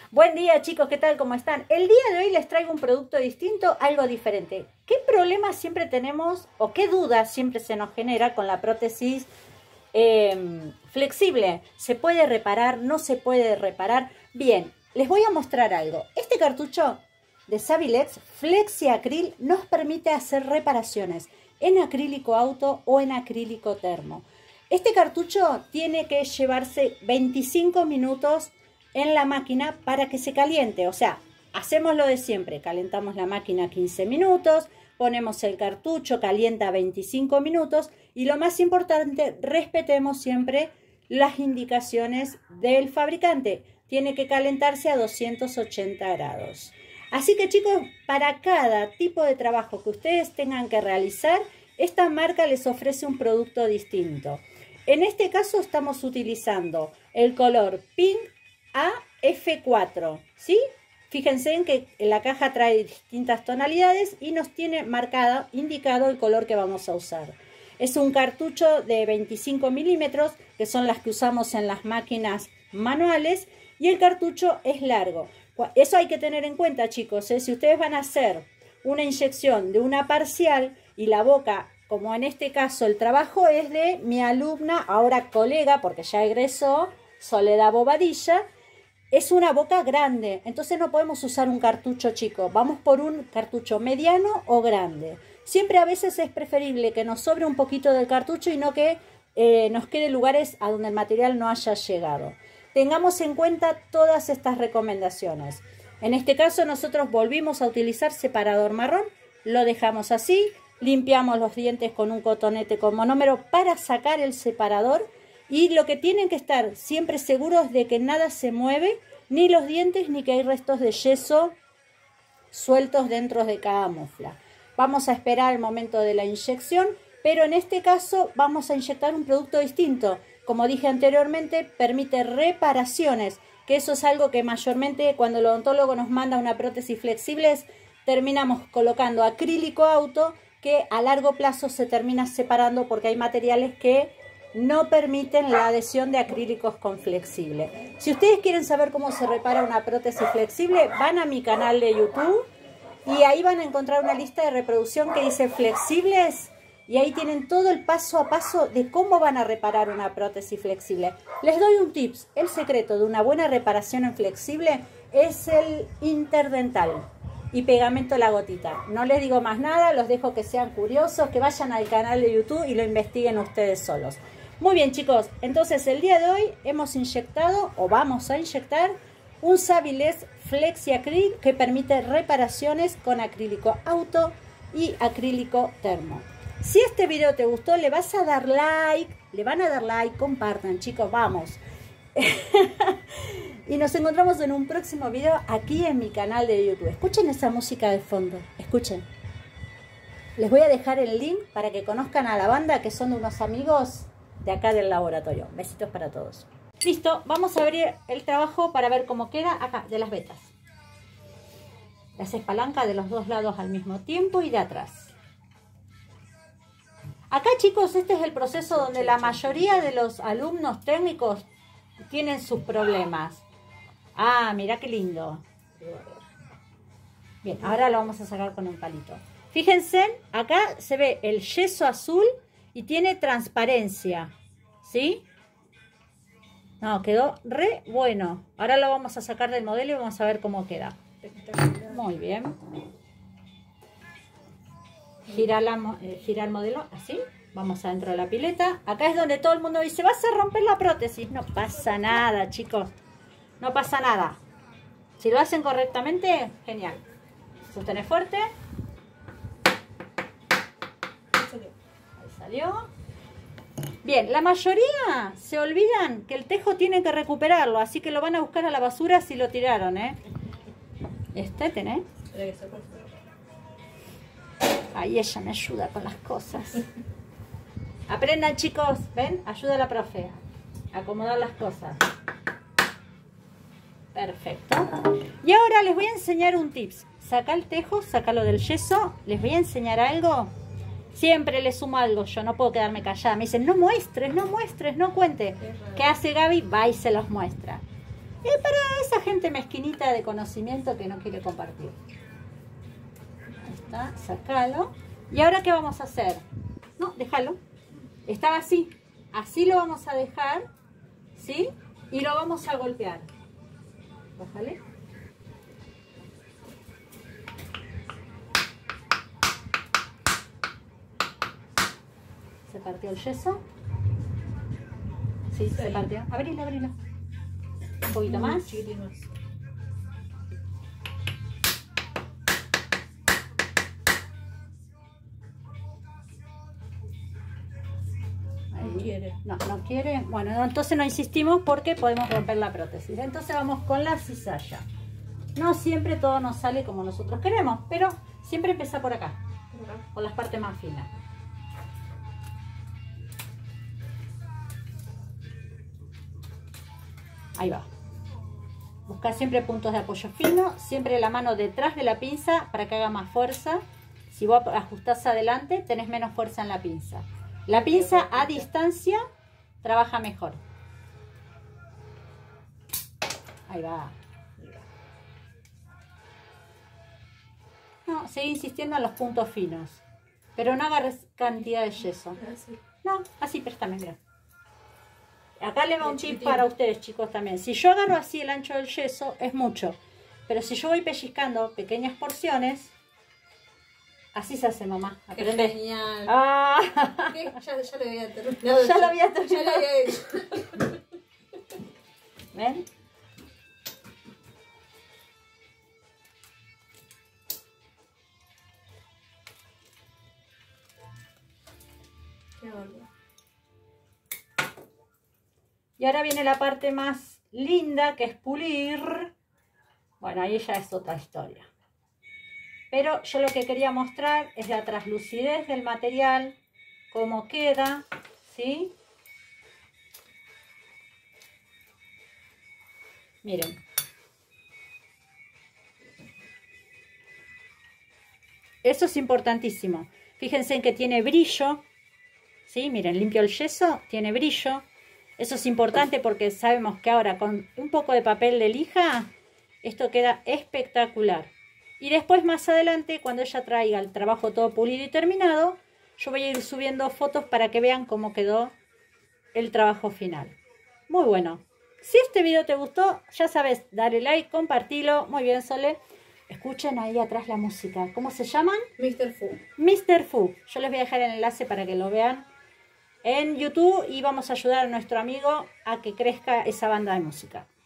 Buen día chicos, ¿qué tal? ¿Cómo están? El día de hoy les traigo un producto distinto, algo diferente. ¿Qué problemas siempre tenemos o qué dudas siempre se nos genera con la prótesis flexible? ¿Se puede reparar? ¿No se puede reparar? Bien, les voy a mostrar algo. Este cartucho de Savilex FlexiAcryl nos permite hacer reparaciones en acrílico auto o en acrílico termo. Este cartucho tiene que llevarse 25 minutos en la máquina para que se caliente. O sea, hacemos lo de siempre. Calentamos la máquina 15 minutos, ponemos el cartucho, calienta 25 minutos y lo más importante, respetemos siempre las indicaciones del fabricante. Tiene que calentarse a 280 grados. Así que chicos, para cada tipo de trabajo que ustedes tengan que realizar, esta marca les ofrece un producto distinto. En este caso estamos utilizando el color Pink AF4, ¿sí? Fíjense en que la caja trae distintas tonalidades y nos tiene indicado el color que vamos a usar. Es un cartucho de 25 milímetros, que son las que usamos en las máquinas manuales, y el cartucho es largo. Eso hay que tener en cuenta, chicos, ¿eh? Si ustedes van a hacer una inyección de una parcial y la boca, como en este caso el trabajo es de mi alumna, ahora colega, porque ya egresó, Soledad Bobadilla, es una boca grande, entonces no podemos usar un cartucho chico, vamos por un cartucho mediano o grande. Siempre a veces es preferible que nos sobre un poquito del cartucho y no que nos quede lugares a donde el material no haya llegado. Tengamos en cuenta todas estas recomendaciones. En este caso nosotros volvimos a utilizar separador marrón, lo dejamos así, limpiamos los dientes con un cotonete con monómero para sacar el separador. Y lo que tienen que estar siempre seguros de que nada se mueve, ni los dientes, ni que hay restos de yeso sueltos dentro de cada mufla. Vamos a esperar el momento de la inyección, pero en este caso vamos a inyectar un producto distinto. Como dije anteriormente, permite reparaciones, que eso es algo que mayormente cuando el odontólogo nos manda una prótesis flexible, terminamos colocando acrílico auto, que a largo plazo se termina separando porque hay materiales que no permiten la adhesión de acrílicos con flexible. Si ustedes quieren saber cómo se repara una prótesis flexible, van a mi canal de YouTube y ahí van a encontrar una lista de reproducción que dice flexibles y ahí tienen todo el paso a paso de cómo van a reparar una prótesis flexible. Les doy un tips. El secreto de una buena reparación en flexible es el interdental y pegamento a la gotita. No les digo más nada, los dejo que sean curiosos, que vayan al canal de YouTube y lo investiguen ustedes solos. Muy bien chicos, entonces el día de hoy hemos inyectado o vamos a inyectar un Savilex FlexiAcryl que permite reparaciones con acrílico auto y acrílico termo. Si este video te gustó, le van a dar like, compartan chicos, vamos. Y nos encontramos en un próximo video aquí en mi canal de YouTube. Escuchen esa música de fondo, escuchen. Les voy a dejar el link para que conozcan a la banda, que son unos amigos de acá del laboratorio. Besitos para todos. Listo, vamos a abrir el trabajo para ver cómo queda acá, de las vetas. Le haces palanca de los dos lados al mismo tiempo y de atrás. Acá chicos, este es el proceso donde la mayoría de los alumnos técnicos tienen sus problemas. Ah, mirá qué lindo. Bien, ahora lo vamos a sacar con un palito. Fíjense, acá se ve el yeso azul y tiene transparencia, ¿sí? No, quedó re bueno. Ahora lo vamos a sacar del modelo y vamos a ver cómo queda. Muy bien. Gira el modelo así. Vamos adentro de la pileta. Acá es donde todo el mundo dice, vas a romper la prótesis. No pasa nada, chicos. No pasa nada. Si lo hacen correctamente, genial. Sostener fuerte. Ahí salió. Bien, la mayoría se olvidan que el tejo tienen que recuperarlo. Así que lo van a buscar a la basura si lo tiraron, ¿eh? ¿Tenés? Ahí ella me ayuda con las cosas. Aprendan chicos, ¿ven? Ayuda a la profe a acomodar las cosas. Perfecto. Y ahora les voy a enseñar un tips. Saca el tejo, sácalo del yeso. Les voy a enseñar algo. Siempre les sumo algo, yo no puedo quedarme callada. Me dicen, no muestres, no cuente. ¿Qué hace Gaby? Va y se los muestra. para esa gente mezquinita de conocimiento que no quiere compartir. Ahí está, sacalo. ¿Y ahora qué vamos a hacer? No, déjalo. Estaba así. Así lo vamos a dejar, ¿sí? Y lo vamos a golpear. Bájale. ¿Se partió el yeso? Sí, se partió. Abrilo, abrilo. Un poquito más. Chiquitín más. Ahí. No quiere. No, no quiere. Bueno, entonces no insistimos porque podemos romper la prótesis. Entonces vamos con la cizalla. No siempre todo nos sale como nosotros queremos, pero siempre empieza por acá, por las partes más finas. Ahí va. Busca siempre puntos de apoyo fino, siempre la mano detrás de la pinza para que haga más fuerza. Si vos ajustás adelante, tenés menos fuerza en la pinza. La pinza a distancia trabaja mejor. Ahí va. No, sigue insistiendo en los puntos finos. Pero no agarres cantidad de yeso. No, así, préstame, mira. Acá le va un tip para ustedes, chicos, también. Si yo agarro así el ancho del yeso, es mucho. Pero si yo voy pellizcando pequeñas porciones, así se hace, mamá. Aprende. Qué genial. Ah. ¿Qué? Ya lo había terminado. Ya lo había terminado. Ya lo había hecho. ¿Ven? Qué bárbaro. Y ahora viene la parte más linda, que es pulir. Bueno, ahí ya es otra historia. Pero yo lo que quería mostrar es la translucidez del material, cómo queda, ¿sí? Miren. Eso es importantísimo. Fíjense en que tiene brillo, ¿sí? Miren, limpio el yeso, tiene brillo. Eso es importante porque sabemos que ahora con un poco de papel de lija, esto queda espectacular. Y después más adelante, cuando ella traiga el trabajo todo pulido y terminado, yo voy a ir subiendo fotos para que vean cómo quedó el trabajo final. Muy bueno. Si este video te gustó, ya sabes, dale like, compartilo. Muy bien, Sole. Escuchen ahí atrás la música. ¿Cómo se llaman? Mr. Fu. Mr. Fu. Yo les voy a dejar el enlace para que lo vean en YouTube y vamos a ayudar a nuestro amigo a que crezca esa banda de música.